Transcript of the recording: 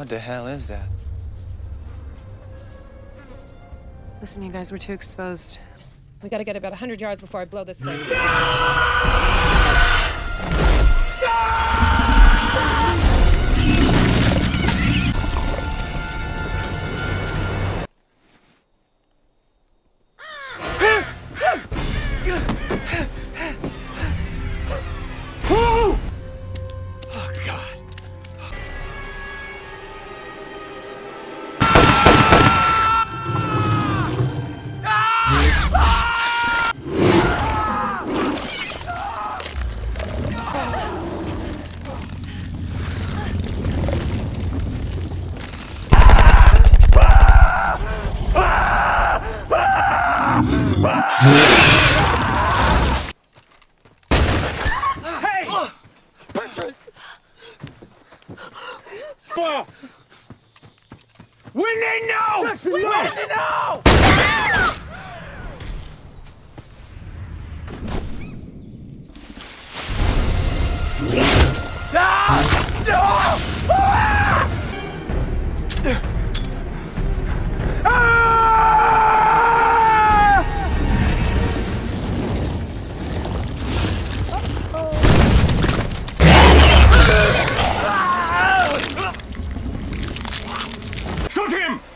What the hell is that? Listen, you guys, we're too exposed. We gotta get about 100 yards before I blow this place. Hey! Bertrand! When they know! Jackson, when they know! Shoot him!